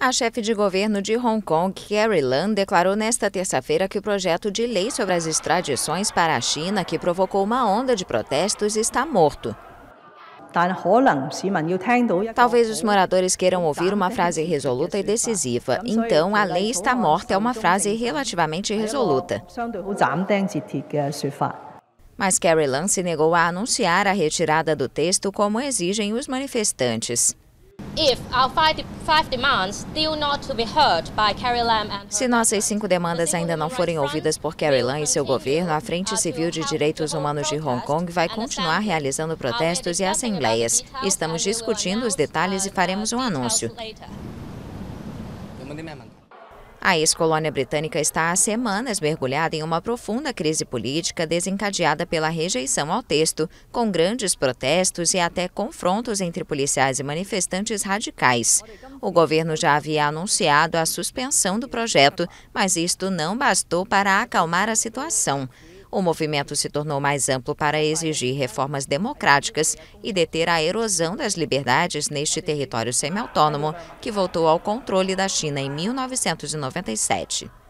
A chefe de governo de Hong Kong, Carrie Lam, declarou nesta terça-feira que o projeto de lei sobre as extradições para a China, que provocou uma onda de protestos, está morto. Talvez os moradores queiram ouvir uma frase resoluta e decisiva. Então, a lei está morta é uma frase relativamente resoluta. Mas Carrie Lam se negou a anunciar a retirada do texto como exigem os manifestantes. Se nossas 5 demandas ainda não forem ouvidas por Carrie Lam e seu governo, a Frente Civil de Direitos Humanos de Hong Kong vai continuar realizando protestos e assembleias. Estamos discutindo os detalhes e faremos um anúncio. A ex-colônia britânica está há semanas mergulhada em uma profunda crise política desencadeada pela rejeição ao texto, com grandes protestos e até confrontos entre policiais e manifestantes radicais. O governo já havia anunciado a suspensão do projeto, mas isto não bastou para acalmar a situação. O movimento se tornou mais amplo para exigir reformas democráticas e deter a erosão das liberdades neste território semi-autônomo que voltou ao controle da China em 1997.